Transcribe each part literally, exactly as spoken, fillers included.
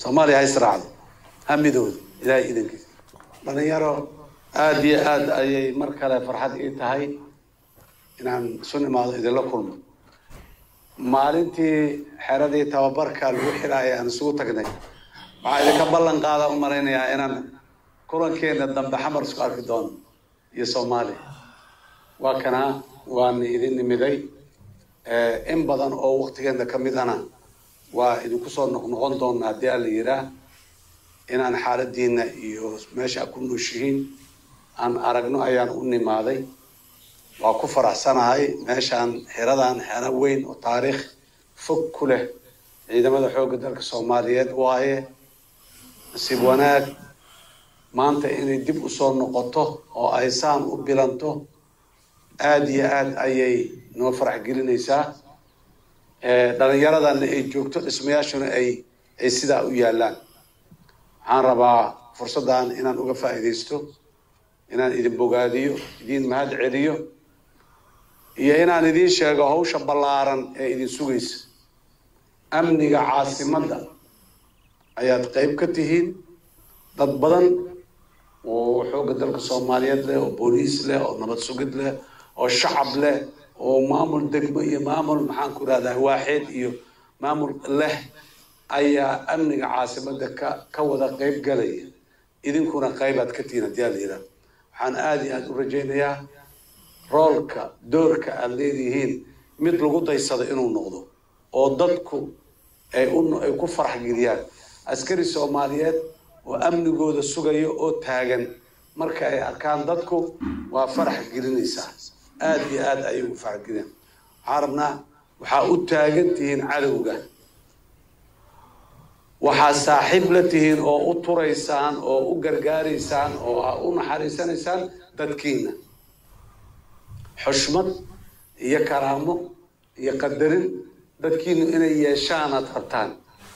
Soomaaliya hay israacdo hamidood ilaahay idinkiisa dhalinyaro aad iyo aad ayay mar kale farxad ii tahay inaan soo nimaado idinla kulmo maalintii xeradii tababarka lagu xiraayay aan isugu tagnay waxaa idinka ballan qaada u maraynayaa inaan kulankeena dambe xamar isku arki doono iyo Soomaaliya waa kana waan idin nimiday in badan oo waqtigeena ka mid ana waa idinku soo noqon doona hadii la yiraahdo inaan xaaladiina iyo meesha ku nooshiin aan aragno ayaan u nimaaday waa ku faraxsanahay meeshaan xiradan xira weyn oo taariikh fog ku leh ciidamada xoogga dalka Soomaaliyeed waaye nasiib wanaag maanta inay dib u soo noqoto oo ay saan u bilanto aad iyo aad ayay noo farax gelinaysaa ee dhalinyaradan ay joogto dhismayaashuna ay ay sida u yaalaan waxaan rabaa fursadan inaan uga faa'iideysto inaan idin bogaadiyo idin mahad celiyo iyo inaan idin sheego hawsha ballaaran ee idin sugaysa amniga caasimadda ayaad qayb ka tihiin dad badan oo xoogga dalka Soomaaliyeed leh oo booliis leh oo nabad sugid leh oo shacab leh oo maamul degmo iyo maamul maxaan ku raadaahay waaxid iyo maamul leh ayaa amniga caasimadda ka ka wada qayb galaya idinkuna qaybaad ka tihiin hadii la yiraahdo waxaan aad iyo aad u rajaynayaa roolka doorka aad leedihiin mid lagu daysado inuu noqdo oo dadku ay ay ku farax geliyaan askari Soomaaliyeed oo amnigooda sugayo oo taagan marka ay arkaan dadku waa farax gelinaysaa aad iyo aad ay u farax geliyaan xarabna waxa u taagan tihiin cadawga waxa saaxiib la tihiin oo u turaysaan oo u gargaaraysaan oo u naxariisanaysaan dadkiina xushmad iyo karaamo iyo qadarin dadkiina inay yeeshaan aad rabtaan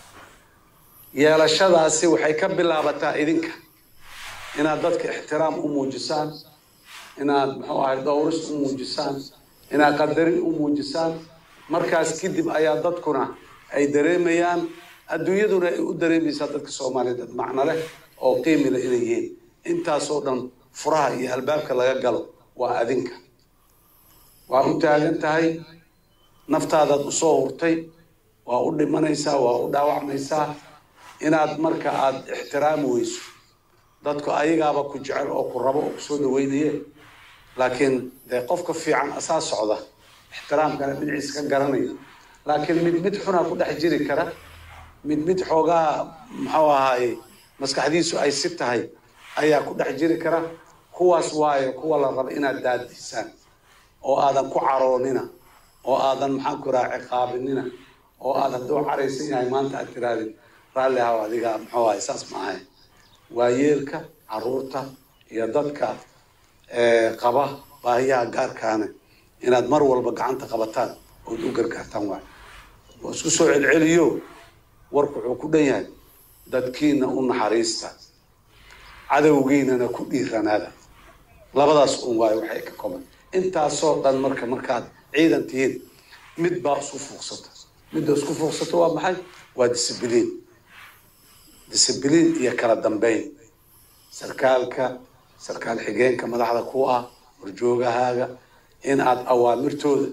yeelashadaasi waxay ka bilaabataa idinka inaad dadka ixtiraam u muujisaan inaad muxuu ahay dhowris u muujisaan inaad qadarin u muujisaan markaas kadib ayaa dadkuna ay dareemayaan adduunyaduna ay u dareemaysaa dadka Soomaaliyeed macna leh oo qiimo leh inay yihiin intaas oo dhan furaha iyo albaabka laga galo waa adinka waa u taagan tahay naftaada u soo hurtay waa u dhimanaysaa waa u dhaawacmaysaa inaad marka aad ixtiraam weyso dadku ayagaaba ku jecel oo ku rabo oo soo dhaweynaya laakiin de qofka fiican asaas socda ixtiraamkana dhinaciisa ka garanaya laakiin mid mid xuna ku dhex jiri kara mid mid xoogaa maxuu ahaay maskaxdiisu ay si tahay ayaa ku dhex jiri kara kuwaas waayo kuwa la rabo inaad daadisaan oo aadan ku caroonina oo aadan maxaan ku raaci qaabinina oo aadan doo caraysan yahay maanta aad tiraadin raalli ah adiga muxuu ahaay saas ma ahay waayeelka caruurta iyo dadka ee qaba baahiyaha gaarkaana inaad mar walba gacanta qabataan oo u gargaartaan waa oo isku soo celceliyo warku wuxuu ku dhan yahay dadkiina u naxariista cadawgiinana ku dhiiranaada labadaas un waay waxay ka kooban intaasoo dhan marka markaad ciidan tihiin mid baa isku fuuqsata midda isku fuuqsata waa maxay waa discipliin discipliin iyo kala dambeyn sarkaalka sarkaal xigeenka madaxda ku ah warjoogahaaga in aad awaamirtooda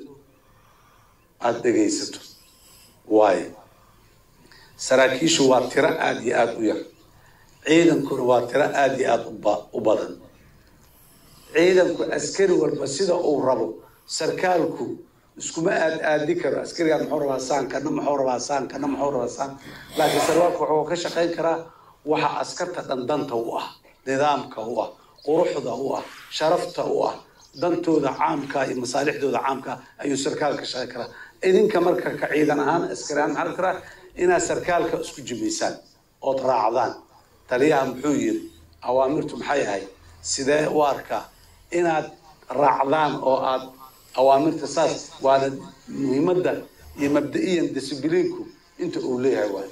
aad dhegaysato waay saraakiishu waa tiro aad iyo aad u yar ciidankuna waa tiro aad iyo aad u badan ciidanku askari walba sida uu rabo sarkaalku iskuma aad aadi karo askariga muxuu rabaa saan kana muxuu rabaa saan kana muxuu rabaa saan laakiin sarwaalku wuxuu ka shaqayn karaa waxa askarta dhandanta u ah nidaamka u ah quruxda u ah sharafta u ah dantooda caamka iyo masaalixdooda caamka ayuu sarkaalka shaqayn karaa idinka marka ka ciidan ahaan askari ahaan maxaa karaa inaad sarkaalka isku jimaysaan ood raacdaan taliyaha muxuu yiri awaamirtu maxay ahay sidee u arkaa inaad raacdaan oo aad awaamirta saas waana muhiimadda iyo mabda'iyan discipliinku inta uu leeyahay waa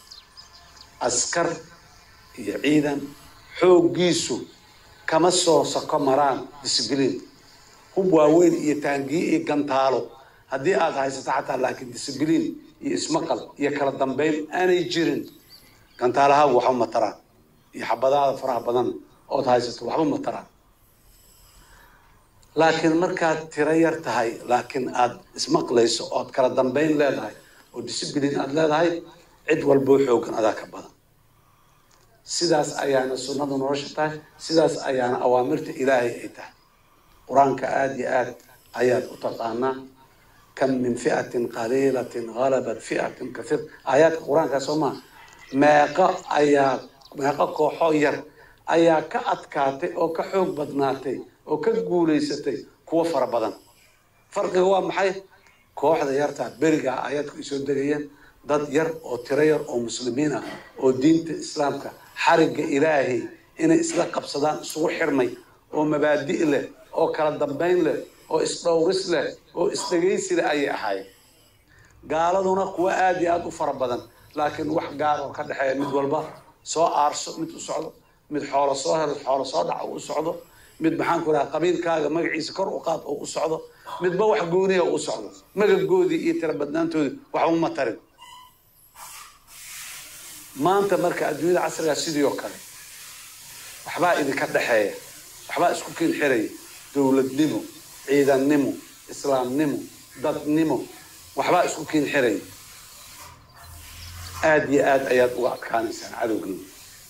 askar iyo ciidan xooggiisu kama soo sako maraan discipliin hub waaweyn iyo taangiye iyo gantaalo haddii aad haysato xataa laakiin discipliin iyo ismaqal iyo kala dambeyn aanay jirin كان تالها وحب مطران يحبذها فرح بدن أو تهايست وحب مطران لكن مركات ترير تهاي لكن أد اسمك ليس أو تكرر دمبين لا هاي وديسبلين أد لا هاي عد والبوحو كان هذاك بدن سيداس أيانا سنة نورشتها سيداس أيانا أوامرت إلهي إيته قرآنك آدي آد آيات أتقانا كم من فئة قليلة غلبت فئة كثيرة آيات القرآن كسوما ما قا آيات ما قا كحير آيات كأتكاتي أو كحوق بدناتي أو كجوليستي كوفر بدن فرق هو محي كوح ذا يرتع برجع آيات يسودريين ضد ير أو ترير أو مسلمين أو دين الإسلام كحرج إلهي إن إسلام قبصدان سوء حرمي أو مبادئ له أو كلا دبين له أو إسلورس له أو إستجيس له أي حاجة قالوا هنا قوة آديات وفر بدن لكن واحد قال وكذا حياة مد والبا سواء أرس مد صعد مد حول صهر حول صادع أو صعده مد بحان كلها قبيل كاجا مجلس سكر وقاط أو صعده مد بوح جوني أو صعده مجد جودي يترى بدنان تود وحوم مطرب ما أنت مركز أدوية عصر سيديو كله وحبا إذا كذا حياة وحبا سكوكين حري دولة نمو عيدا نمو إسلام نمو ضد نمو وحبا سكوكين حري آدي آد آيات وقت كان إنسان عدوكين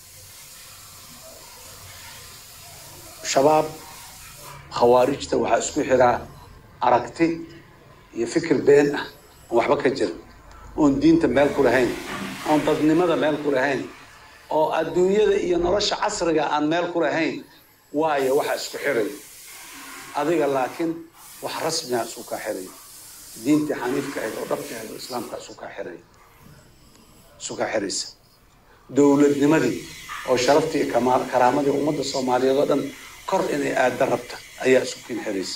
شباب خوارجته وحا اسكو حرا عرقتي يفكر بين وحبا كجر اون دينتا ميل كلهين اون ضدنمada meel كلهين oo adduunyada iyo nolosha casriga aan meel ku lahayn waayo waxa isku xiray adiga laakiin wax rasmi ah isku ka xiray diinta xaniifka ah oo dhabta ah islaamka isku ka xiray isku ka xiraysa dawladnimadii oo sharaftii kamaal karaamadii ummadda Soomaaliyeed oo dhan kor inay aad darabta ayaa isku kin xiraysa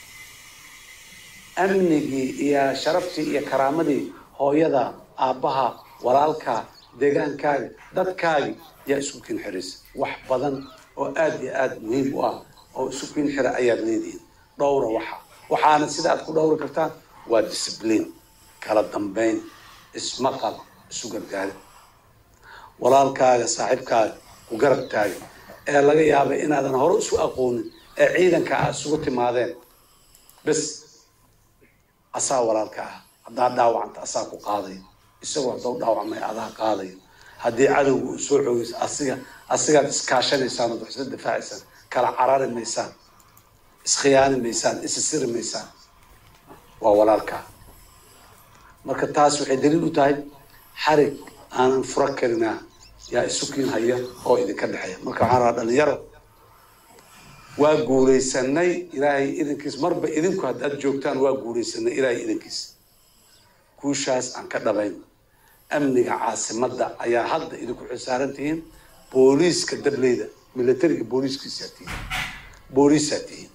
amnigi iyo sharaftii iyo karaamadii hooyada aabaha walaalka deegaankaaga dadkaaga yaa isku kin xiraysa wax badan oo aad iyo aad muhiim u ah oo isku kin xira ayaa leedahay dhowra waxa waxaana sida aad ku dhowri kartaan waa discipline kala dambeyn ismaqal isu gargaar walaalkaaga saaxiibkaaga ku garab taagan ee laga yaabay inaadan hore isu aqoonin ee ciidanka aad isugu timaadeen bas asaa walaalka ah haddaa dhaawacanta asaa ku qaaday isagoo hadduu dhaawacmay adaa qaaday haddii cadowgu u soo xoogaysa asiga asigaad iskaashanaysaan oo isla difaacaysaan kala carari maysaan iskhiyaani maysaan isisiri maysaan waa walaalka marka taas waxay daliil u tahay xarig aanan fura karinaa yaa isu kiin haya oo idinka dhaxeeya marka waxaan rabaa dhalinyaro waa guulaysanay ilaahay idinkiis marba idinku haddaad joogtaan waa guulaysanay ilaahay idinkiis kuushaas aan ka dhabayn amniga caasimadda ayaa hadda idinku xisaaran tihiin booliiska dableyda militariga booliiskiisaa tihiin booliisaa tihiin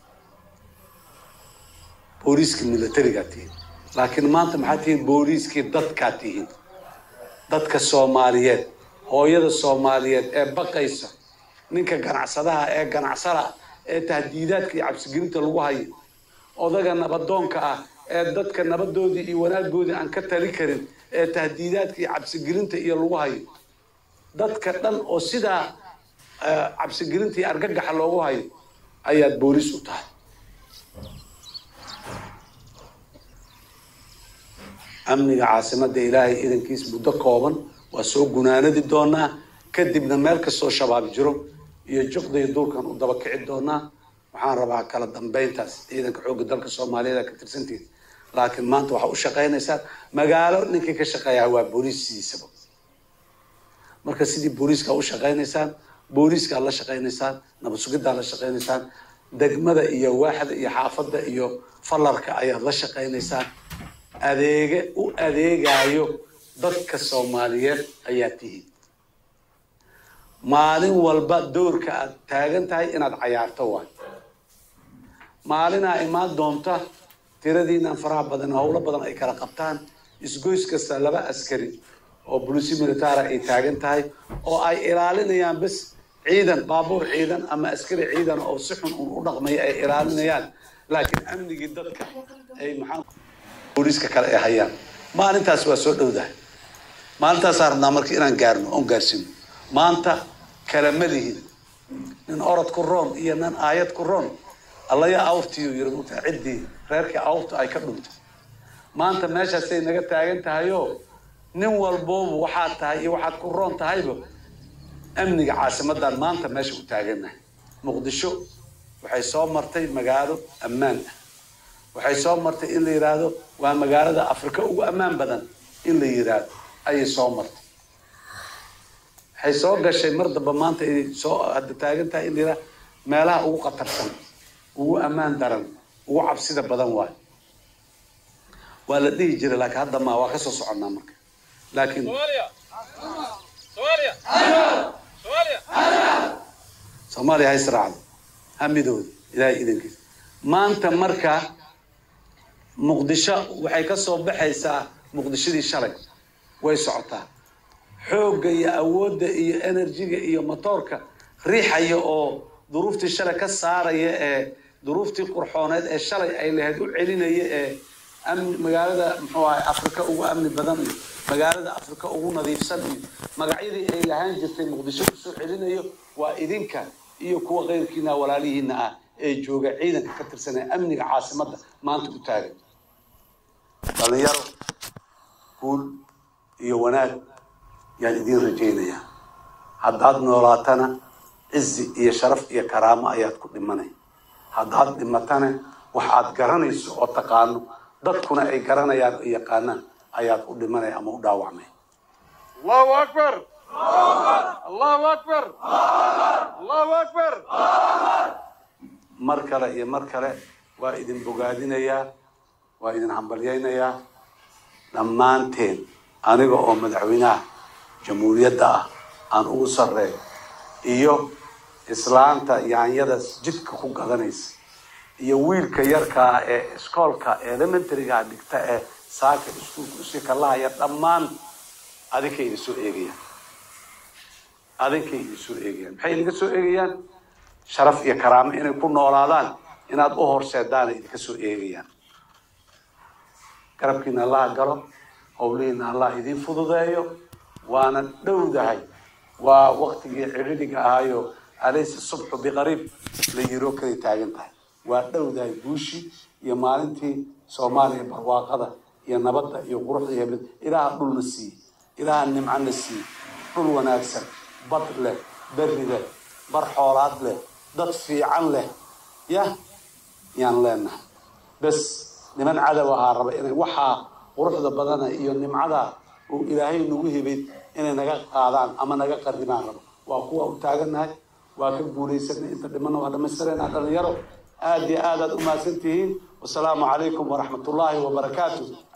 booliiska militarigaa tihiin laakiin maanta maxaa tihiin booliiskii dadkaa tihiin dadka Soomaaliyeed hooyada Soomaaliyeed ee baqaysa ninka ganacsadaha ee ganacsada ee tahdiidaadka iyo cabsigelinta lagu hayo odaga nabadoonka ah ee dadka nabadoodii iyo wanaagoodii aan ka tali karin ee tahdiidaadka iyo cabsigelinta iyo lagu hayo dadka dhan oo sida cabsigelinta iyo argagaxa loogu hayo ayaad booliis u tahay amniga caasimadda ilaahay idankiis muddo kooban waa soo gunaanadi doonaa kadibna meel kastoo shabaab jiro iyo juqda iyo duurkan u daba kici doonaa waxaan rabaa kala dambeyntaas ciidanka xoogga dalka Soomaaliyeed ka tirsantiin laakiin maanta waxa u shaqeynaysaa magaalo ninkii ka shaqeeyaa waa booliiskiisa marka sidii booliiska u shaqeynaysaan booliiska la shaqeynaysaan nabad sugidda la shaqeynaysaan degmada iyo waaxda iyo xaafadda iyo fallarka ayaa la shaqeynaysaan adeega u adeegayo dadka Soomaaliyeed ayaa tihiin maalin walba doorka aad taagan tahay inaad cayaarto waa maalina imaan doonta tiradiina faraha badan hawlo badan ay kala qabtaan isgoys kasta laba askari oo booliisi military ay taagan tahay oo ay ilaalinayaan bas ciidan baabuur ciidan ama askari ciidan oo si xun u dhaqmay ay ilaalinayaan laakiin amnigi dadka ay maxaa booliiska kale ay hayaan maalintaas waa soo dhowdahay maalintaas arnaa markii inaan gaarno oo gaarsiino ما أنت كلامه إن أرد كرون إيه إن آيات كرون الله يا أوفتي يرموت عدي غيرك أوفت أي كبرت ما أنت ماشي سيد نجت تاجنت هايو نوال بوب وحات هاي وحات كرون تهايبه أمني عاصمة دار ما أنت ماشي وتاجنا مقدشو وحيصوم مرتي مقالو أمان وحيصوم مرتي اللي يرادو ومقالو أفريقيا وأمان بدن اللي يراد أي صوم مرتي حيصوم قشة مرض بمانت سو هاد تاجنتها اللي يراد ما لا هو قطر سنة هو أمان درن هو عبسيدة بدن واي والذي يجري لك هذا ما وقصص عنا مرك لكن سواليا سواليا سواليا سوماليا هاي سرعة هم يدود إلى إذنك ما أنت مركا مقدشة وحيكسر بحيسة مقدشة دي شرق ويسعتها حوجة يا أود يا إنرجية يا مطاركة ريحة يا أو ظروف الشركة السعر يا ظروف القرحانات الشرق اللي هدول علينا يا أمن مجالة محور أفريقيا وأمن بدن مجالة أفريقيا ونظيف سني مجاعيدي اللي هنجت مقدشة السوق علينا يا وإذنك iyo kuwa qeyrkiina walaalihiina ah ee jooga ciidanka ka tirsan amniga caasimada maanta u taagan dhalinyaro kuul iyo wanaag yaan idin rajaynaya haddaad noolaatana izzi iyo sharaf iyo karaamo ayaad ku dhimanay haddaad dhimatana waxaad garanayso oo taqaano dadkuna ay garanayaan oo yaqaanaan ayaad u dhimanay ama u dhaawacmay Allahu Akbar Allahu Akbar Allahu Akbar markale iyo markale waa idin bogaadinaya waa idin hambalyeynaya dhammaanteen aniga oo madaxweynaha jamhuuriyadda ah aan ugu sarreeyo iyo islaanta yaanyada jidka ku gadanaysa iyo wiilka yarka ee iskoolka elementaryga dhigta ee saaka iskuulka u sii kalaaya dhammaan adinkay isu eegayaan adinkay isu eegayaan maxay inaga soo eegayaan sharaf iyo karaamo inay ku noolaadaan inaad u horseedaan idinka soo eegayaan garabkiina allah galo howlihiina allah idin fududeeyo waana dhowdahay waa waqtigii ciridiga ahayo alaysa subxu biqariib la yiro kale taagan tahay waa dhowdahay guushi iyo maalintii Soomaaliya barwaaqada iyo nabadda iyo quruxda iyo ilaaha dhulna sii ilaaha nimcana sii dhul wanaagsan bad leh berri leh bar xoolaad leh dad fiican leh ya yaan leenahay bas niman cadow ahaa raba inay waxa quruxda badana iyo nimcada uu ilaahay nagu hibay inay naga qaadaan ama naga qarribaan rabo waa kuwa u taaganahay waa ka guuleysanay inta dhiman waa dhamaystireena dhalinyaro aad iyo aad aad u maasantihiin wassalaamu calaykum waraxmatullaahi wabarakaatuh